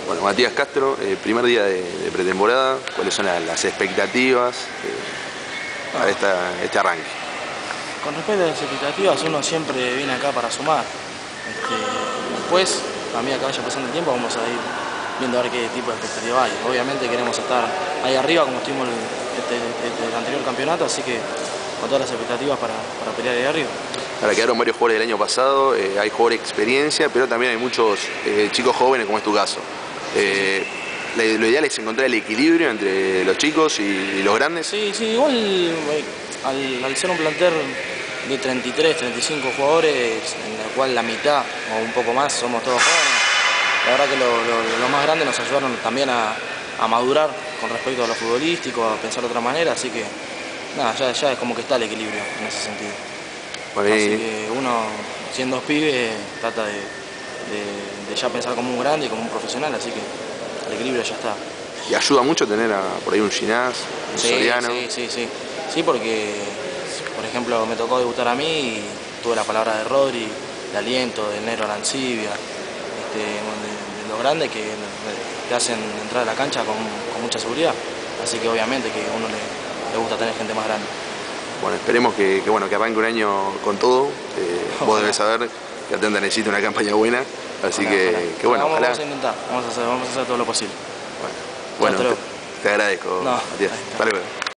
Bueno, Matías Castro, primer día de pretemporada, ¿cuáles son las expectativas para este arranque? Con respecto a las expectativas, uno siempre viene acá para sumar. Después, a medida que vaya pasando el tiempo, vamos a ir viendo a ver qué tipo de expectativa hay. Obviamente queremos estar ahí arriba como estuvimos el anterior campeonato, así que con todas las expectativas para pelear ahí arriba. Ahora quedaron varios jugadores del año pasado, hay jugadores de experiencia, pero también hay muchos chicos jóvenes, como es tu caso. Lo ideal es encontrar el equilibrio entre los chicos y los grandes. Sí, igual al ser un plantel de 33, 35 jugadores, en el cual la mitad o un poco más somos todos jóvenes, la verdad que los más grandes nos ayudaron también a madurar con respecto a lo futbolístico, a pensar de otra manera, así que nada, ya es como que está el equilibrio en ese sentido. Bueno, así que uno, siendo pibes, trata de ya pensar como un grande y como un profesional, así que el equilibrio ya está. ¿Y ayuda mucho tener por ahí un Ginás, un Soriano? Sí, porque, por ejemplo, me tocó debutar a mí y tuve la palabra de Rodri, de aliento, de Nero Arancibia, de los grandes que te hacen entrar a la cancha con mucha seguridad. Así que obviamente que a uno le gusta tener gente más grande. Bueno, esperemos que arranque un año con todo. Vos debés saber que Atlanta necesita una campaña buena, así que bueno, ojalá. Vamos a intentar, vamos a hacer todo lo posible. Bueno, te agradezco, No, Matías. Hasta luego.